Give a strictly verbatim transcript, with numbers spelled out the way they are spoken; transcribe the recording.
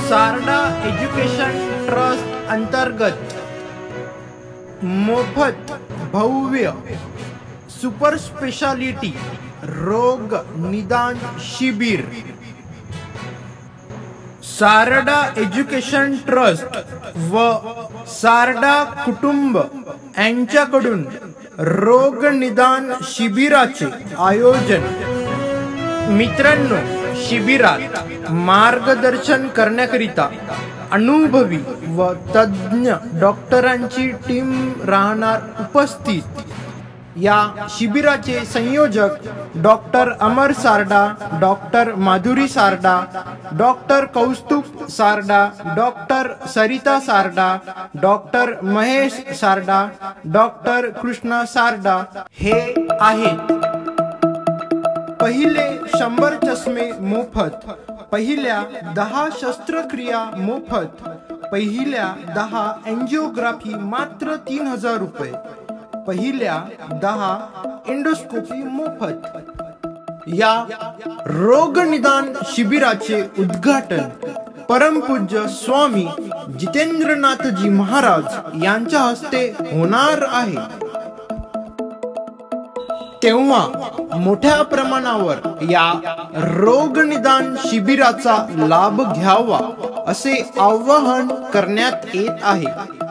Sarda education trust अंतर्गत मोफत भव्य सुपर स्पेशालिटी रोग निदान शिबिर सारडा एज्युकेशन ट्रस्ट व सारडा कुटुंब यांच्याकडून रोग निदान शिबिराचे आयोजन। मित्रांनो, शिबिरात मार्गदर्शन करण्याकरिता अनुभवी व तज्ञ डॉक्टरांची टीम राहणार उपस्थित। या शिबिराचे संयोजक doctor Amar Sarda, doctor Madhuri Sarda, doctor Kaustubh Sarda, doctor Sarita Sarda, doctor Mahesh Sarda, doctor Krishna Sarda हे आहेत। पहिले शंभर चष्मे मोफत, पहिल्या दहा शस्त्रक्रिया मोफत, पहिल्या दहा एंजिओग्राफी मात्र तीन हजार रुपये, पहिल्या दहा एंडोस्कोपी मोफत। या रोग निदान शिबिराचे उद्घाटन परमपूज्य स्वामी जितेंद्रनाथजी महाराज यांच्या हस्ते होणार आहे। तेव्हा मोठ्या प्रमाणावर या रोग निदान शिबिराचा लाभ घ्यावा असे आवाहन करण्यात येत आहे।